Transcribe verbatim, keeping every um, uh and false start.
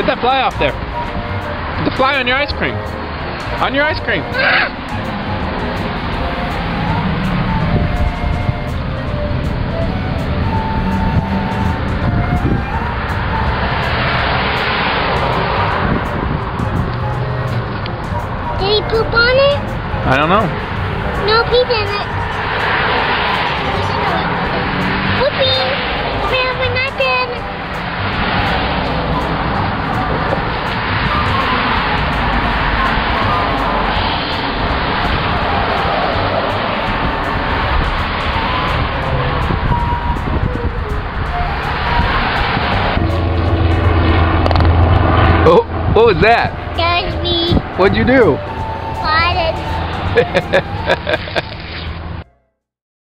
Get that fly off there. Get the fly on your ice cream. On your ice cream. Did he poop on it? I don't know. No, he didn't. Whoopee! Man, we're not dead. Oh, what was that? That was me. What'd you do? Farted.